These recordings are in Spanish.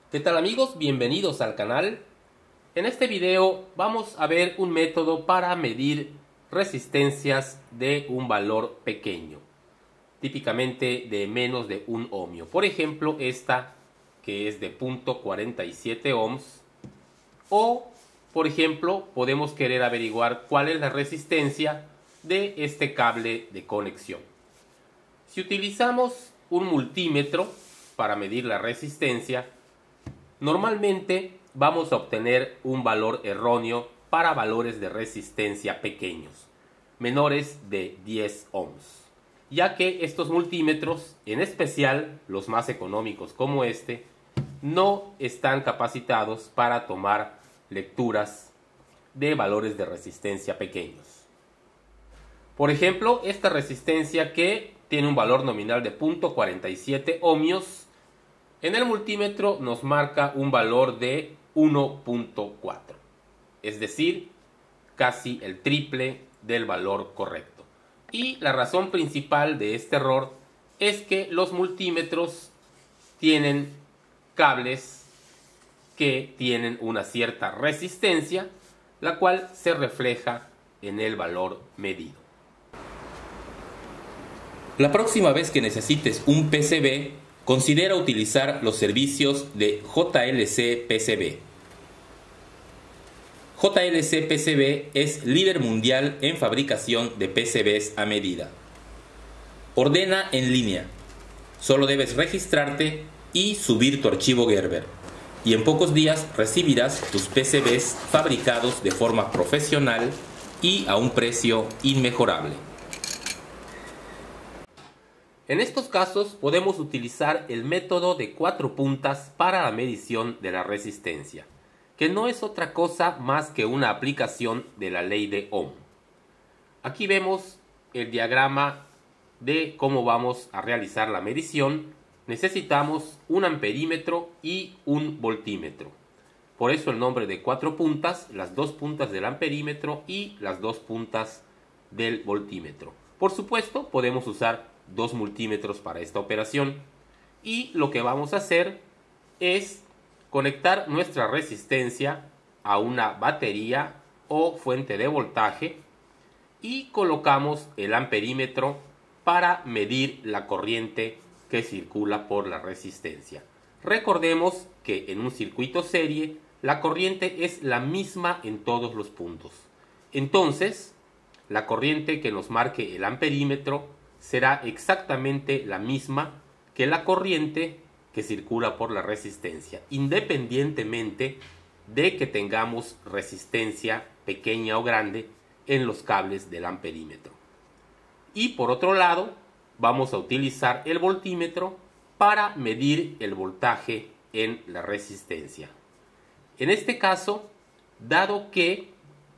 ¿Qué tal amigos? Bienvenidos al canal. En este video vamos a ver un método para medir resistencias de un valor pequeño, típicamente de menos de 1 ohmio. Por ejemplo, esta que es de 0.47 ohms. O, por ejemplo, podemos querer averiguar cuál es la resistencia de este cable de conexión. Si utilizamos un multímetro para medir la resistencia, normalmente vamos a obtener un valor erróneo para valores de resistencia pequeños, menores de 10 ohms, ya que estos multímetros, en especial los más económicos como este, no están capacitados para tomar lecturas de valores de resistencia pequeños. Por ejemplo, esta resistencia que tiene un valor nominal de 0.47 ohmios, en el multímetro nos marca un valor de 1.4, es decir, casi el triple del valor correcto. Y la razón principal de este error es que los multímetros tienen cables que tienen una cierta resistencia, la cual se refleja en el valor medido. La próxima vez que necesites un PCB, considera utilizar los servicios de JLC PCB. JLC PCB es líder mundial en fabricación de PCBs a medida. Ordena en línea. Solo debes registrarte y subir tu archivo Gerber. Y en pocos días recibirás tus PCBs fabricados de forma profesional y a un precio inmejorable. En estos casos podemos utilizar el método de 4 puntas para la medición de la resistencia, que no es otra cosa más que una aplicación de la ley de Ohm. Aquí vemos el diagrama de cómo vamos a realizar la medición. Necesitamos un amperímetro y un voltímetro. Por eso el nombre de 4 puntas, las 2 puntas del amperímetro y las 2 puntas del voltímetro. Por supuesto, podemos usar 2 multímetros para esta operación. Y lo que vamos a hacer es conectar nuestra resistencia a una batería o fuente de voltaje y colocamos el amperímetro para medir la corriente que circula por la resistencia. Recordemos que en un circuito serie la corriente es la misma en todos los puntos. Entonces, la corriente que nos marque el amperímetro será exactamente la misma que la corriente que circula por la resistencia, independientemente de que tengamos resistencia pequeña o grande en los cables del amperímetro. Y por otro lado, vamos a utilizar el voltímetro para medir el voltaje en la resistencia. En este caso, dado que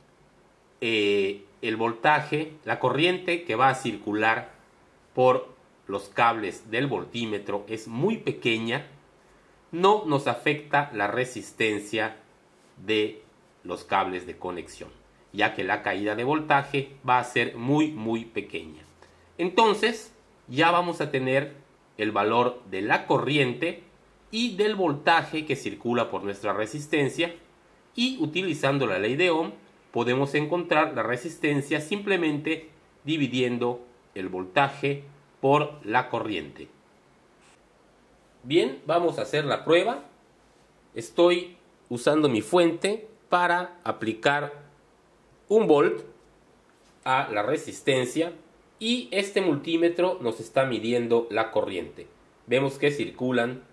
el voltaje, la corriente que va a circular por los cables del voltímetro es muy pequeña, no nos afecta la resistencia de los cables de conexión, ya que la caída de voltaje va a ser muy pequeña. Entonces ya vamos a tener el valor de la corriente y del voltaje que circula por nuestra resistencia, y utilizando la ley de Ohm podemos encontrar la resistencia simplemente dividiendo el voltaje por la corriente. Bien, vamos a hacer la prueba. Estoy usando mi fuente para aplicar 1 volt a la resistencia y este multímetro nos está midiendo la corriente. Vemos que circulan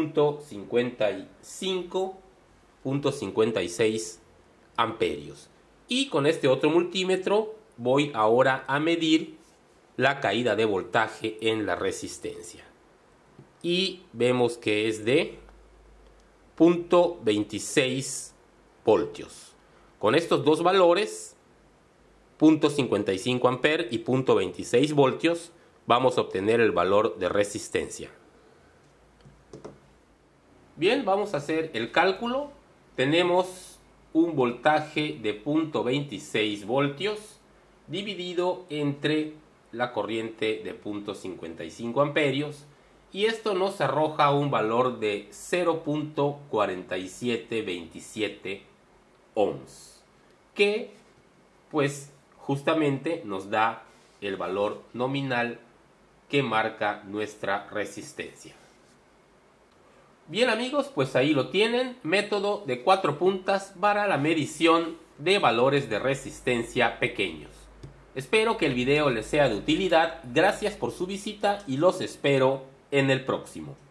0.55, 0.56 amperios. Y con este otro multímetro voy ahora a medir la caída de voltaje en la resistencia. Y vemos que es de 0.26 voltios. Con estos dos valores, 0.55 amperes y 0.26 voltios, vamos a obtener el valor de resistencia. Bien, vamos a hacer el cálculo. Tenemos un voltaje de 0.26 voltios dividido entre la corriente de 0.55 amperios y esto nos arroja un valor de 0.4727 ohms, que pues justamente nos da el valor nominal que marca nuestra resistencia. Bien amigos, pues ahí lo tienen, método de 4 puntas para la medición de valores de resistencia pequeños. Espero que el video les sea de utilidad, gracias por su visita y los espero en el próximo.